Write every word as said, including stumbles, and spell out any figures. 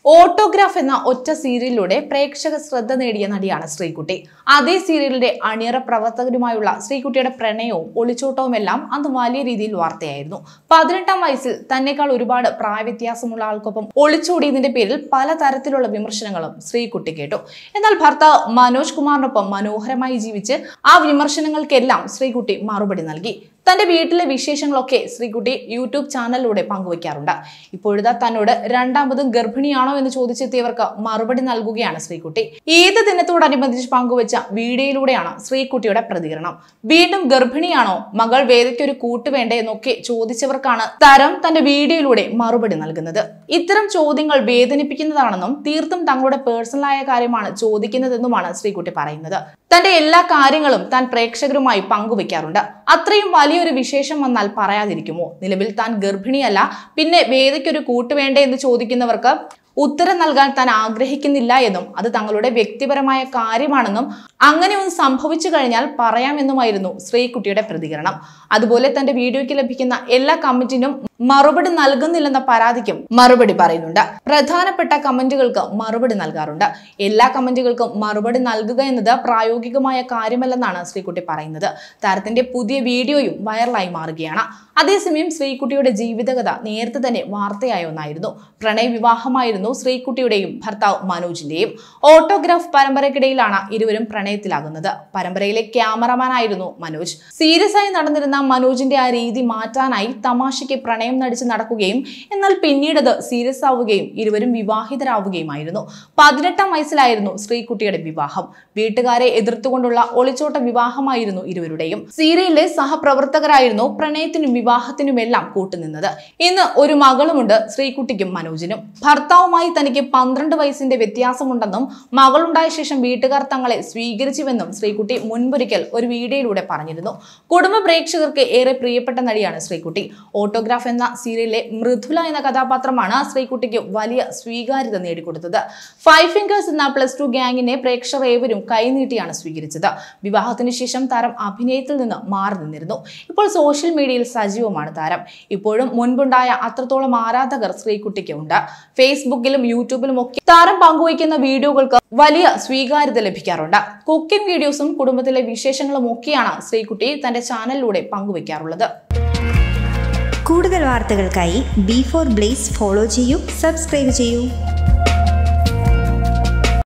Autograph എന്ന ഒറ്റ സീരിയലിലൂടെ പ്രേക്ഷക ശ്രദ്ധ നേടിയ നടിയാണ് ശ്രീകുട്ടി. അതേ സീരിയലിന്റെ അണിയറ പ്രവർത്തകരുമായുള്ള ശ്രീകുട്ടിയുടെ പ്രണയവും ഒളിച്ചോട്ടവും എല്ലാം അന്ന് വലിയ രീതിയിൽ വാർത്തയായിരുന്നു. പതിനെട്ടാം വയസ്സിൽ തന്നെക്കാൾ ഒരുപാട് പ്രായവ്യത്യാസമുള്ള ആൾക്കൊപ്പം ഒളിച്ചോടിയതിന്റെ പേരിൽ പലതരത്തിലുള്ള വിമർശനങ്ങളും ശ്രീകുട്ടി കേട്ടു. എന്നാൽ ഭർത്താവ് മനോജ് കുമാറിനൊപ്പം മനോഹരമായി ജീവിച്ച് ആ വിമർശനങ്ങൾക്കെല്ലാം ശ്രീകുട്ടി മറുപടി നൽകി. തന്റെ വീട്ടിലെ വിശേഷങ്ങളൊക്കെ ശ്രീകുട്ടി യൂട്യൂബ് ചാനലിലൂടെ പങ്കുവയ്ക്കാറുണ്ട്. ഇപ്പോഴത്തെ തന്നോട് രണ്ടാമതും ഗർഭിണിയാണോ എന്ന് ചോദിച്ചെത്തിയവർക്ക് മറുപടി നൽകുകയാണ് ശ്രീകുട്ടി. ഏത് ദിനത്തോടനുബന്ധിച്ച് പങ്കുവച്ച വീഡിയോയിലൂടെയാണ് ശ്രീകുട്ടിയുടെ പ്രതികരണം. വീണ്ടും ഗർഭിണിയാണോ, മകൾ വേദയ്ക്കൊരു കൂട്ടുവേണ്ടേ എന്നൊക്കെ ചോദിച്ചവർക്കാണ് താരം തന്റെ വീഡിയോയിലൂടെ മറുപടി നൽകുന്നത്. ഇത്തരം ചോദ്യങ്ങൾ വേദനിപ്പിക്കുന്നതാണെന്നും തീർത്തും തങ്ങളുടെ പേഴ്സണലായ കാര്യമാണ് ചോദിക്കുന്നതെന്നുമാണ് ശ്രീകുട്ടി പറയുന്നത്. തന്റെ എല്ലാ കാര്യങ്ങളും താൻ പ്രേക്ഷകരുമായി പങ്കുവെക്കാറുണ്ട്. അത്രയും വലിയൊരു വിശേഷം വന്നാൽ പറയാതിരിക്കുമോ? നിലവിൽ താൻ ഗർഭിണിയല്ല, പിന്നെ വേദയ്ക്കൊരു കൂട്ടുവേണ്ടേ എന്ന് ചോദിക്കുന്നവർക്ക് ഉത്തരം നൽകാൻ താൻ ആഗ്രഹിക്കുന്നില്ല എന്നും അത് തങ്ങളുടെ വ്യക്തിപരമായ കാര്യമാണെന്നും അങ്ങനെ ഒന്ന് സംഭവിച്ചു കഴിഞ്ഞാൽ പറയാമെന്നുമായിരുന്നു ശ്രീകുട്ടിയുടെ പ്രതികരണം. അതുപോലെ തന്റെ വീഡിയോയ്ക്ക് ലഭിക്കുന്ന എല്ലാ കമന്റിനും മറുപടി നൽകുന്നില്ലെന്ന പരാതിക്കും മറുപടി പറയുന്നുണ്ട്. പ്രധാനപ്പെട്ട കമന്റുകൾക്ക് മറുപടി നൽകാറുണ്ട്. എല്ലാ കമന്റുകൾക്കും മറുപടി നൽകുക എന്നത് പ്രായോഗികമായ കാര്യമല്ലെന്നാണ് ശ്രീകുട്ടി പറയുന്നത്. താരത്തിന്റെ പുതിയ വീഡിയോയും വൈറലായി മാറുകയാണ്. അതേസമയം ശ്രീകുട്ടിയുടെ ജീവിതകഥ നേരത്തെ തന്നെ വാർത്തയായ ഒന്നായിരുന്നു. പ്രണയ വിവാഹമായിരുന്നു ശ്രീകുട്ടിയുടെയും ഭർത്താവ് മനോജിന്റെയും. ഓട്ടോഗ്രാഫ് പരമ്പരയ്ക്കിടയിലാണ് ഇരുവരും പ്രണയത്തിലാകുന്നത്. പരമ്പരയിലെ ക്യാമറമാൻ ആയിരുന്നു മനോജ്. സീരിയസ് ആയി നടന്നിരുന്ന മനോജിന്റെ ആ രീതി മാറ്റാനായി തമാശയ്ക്ക് പ്രണയം നടിച്ച് നടക്കുകയും എന്നാൽ പിന്നീട് അത് സീരിയസ് ആവുകയും ഇരുവരും വിവാഹിതരാവുകയുമായിരുന്നു. പതിനെട്ടാം വയസ്സിലായിരുന്നു ശ്രീകുട്ടിയുടെ വിവാഹം. വീട്ടുകാരെ എതിർത്തുകൊണ്ടുള്ള ഒളിച്ചോട്ട വിവാഹമായിരുന്നു ഇരുവരുടെയും. സീരിയലിലെ സഹപ്രവർത്തകരായിരുന്നു പ്രണയത്തിനും വിവാഹത്തിനുമെല്ലാം കൂട്ടുനിന്നത്. ഇന്ന് ഒരു മകളുമുണ്ട് ശ്രീകുട്ടിക്കും മനോജിനും. ഭർത്താവുമായി തനിക്ക് പന്ത്രണ്ട് വയസ്സിന്റെ വ്യത്യാസമുണ്ടെന്നും മകളുണ്ടായ ശേഷം വീട്ടുകാർ തങ്ങളെ സ്വീകരിച്ചുവെന്നും ശ്രീകുട്ടി മുൻപൊരിക്കൽ ഒരു വീഡിയോയിലൂടെ പറഞ്ഞിരുന്നു. കുടുംബ പ്രേക്ഷകർക്ക് ഏറെ പ്രിയപ്പെട്ട നടിയാണ് ശ്രീകുട്ടി. ഓട്ടോഗ്രാഫ് എന്ന സീരിയലിലെ മൃദുല എന്ന കഥാപാത്രമാണ് ശ്രീകുട്ടിക്ക് വലിയ സ്വീകാര്യത നേടിക്കൊടുത്തത്. ഫൈവ് ഫിംഗേഴ്സ് എന്ന പ്ലസ് ടു ഗ്യാങ്ങിനെ പ്രേക്ഷകർ ഏവരും കൈനീട്ടിയാണ് സ്വീകരിച്ചത്. വിവാഹത്തിന് ശേഷം താരം അഭിനയത്തിൽ നിന്ന് മാറി നിന്നിരുന്നു. ഇപ്പോൾ സോഷ്യൽ മീഡിയയിൽ സജീവമാണ് താരം. ഇപ്പോഴും മുൻപുണ്ടായ അത്രത്തോളം ആരാധകർ ശ്രീകുട്ടിക്ക് ഉണ്ട്. ഫേസ്ബുക്കിലും യൂട്യൂബിലും ഒക്കെ താരം പങ്കുവയ്ക്കുന്ന വീഡിയോകൾക്ക് വലിയ സ്വീകാര്യത ലഭിക്കാറുണ്ട്. കുക്കിംഗ് വീഡിയോസും കുടുംബത്തിലെ വിശേഷങ്ങളും ഒക്കെയാണ് ശ്രീകുട്ടി തന്റെ ചാനലിലൂടെ പങ്കുവയ്ക്കാറുള്ളത്. കൂടുതൽ വാർത്തകൾക്കായി ബി ഫോർ ബ്ലേസ് ഫോളോ ചെയ്യൂ, സബ്സ്ക്രൈബ് ചെയ്യൂ.